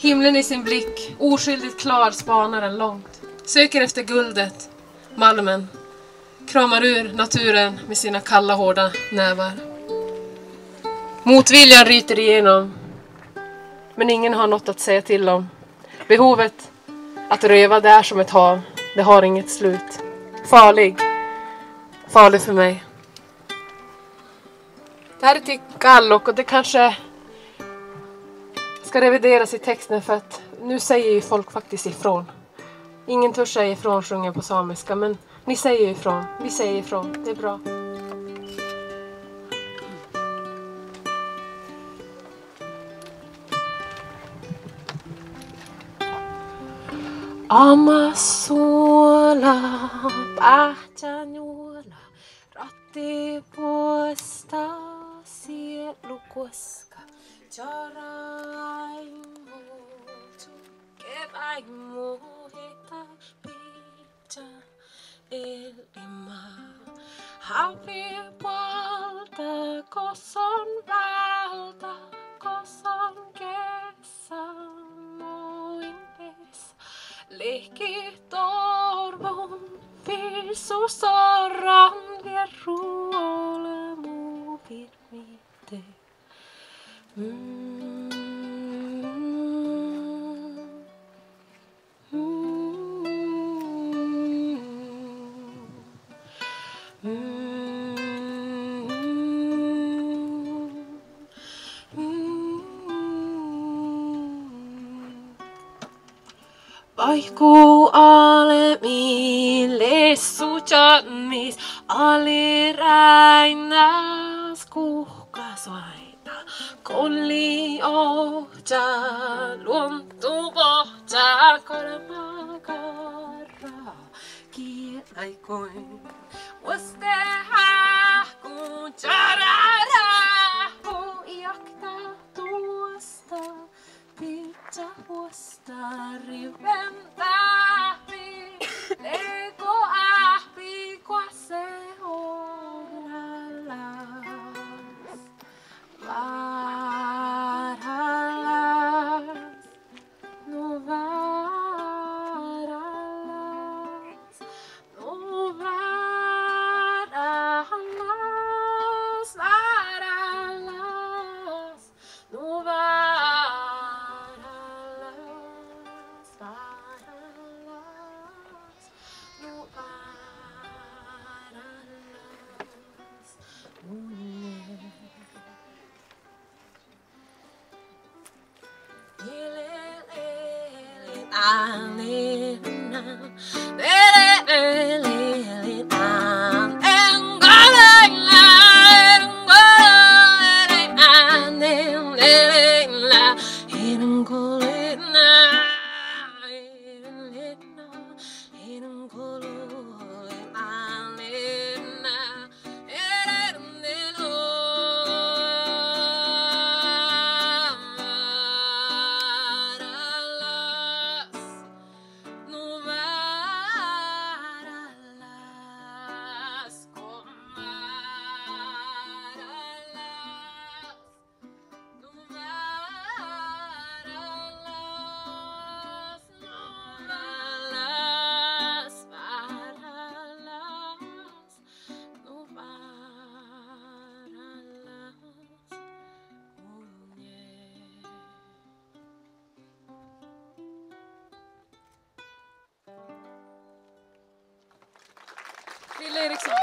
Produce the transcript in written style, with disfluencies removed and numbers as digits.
Himlen i sin blick, oskyldigt klar spanar den långt. Söker efter guldet, malmen. Kramar ur naturen med sina kalla hårda nävar. Motviljan ryter igenom. Men ingen har något att säga till om. Behovet att röva det är som ett hav. Det har inget slut. Farlig. Farlig för mig. Det här är till Kallok och det kanske ska revideras i texten för att nu säger ju folk faktiskt ifrån. Ingen törs säga ifrån sjunger på samiska, men ni säger ifrån. Vi säger ifrån. Det är bra. Amasola, Patanyola, Ratti puosta, sielukoska, Jaraimo, Tukevaimo, Heta, Pita, Elima, Havi puolta, Koson valta, Koson kesä, Moinpes. Lehki torvon, visu sorran, vieruole muu virmite. Vaikku alemi lessujannis aliräinäs kuhkasvaita. Kolli ohja luontu pohja kolmakarra kielaikoin. Vuosteha kun jararahu jakta tuosta. Pitää vuosta riven tähti, lego ahpi, kwa se oralas. Varalas, no varalas, no varalas, varalas, no varalas. Lille Eriksson.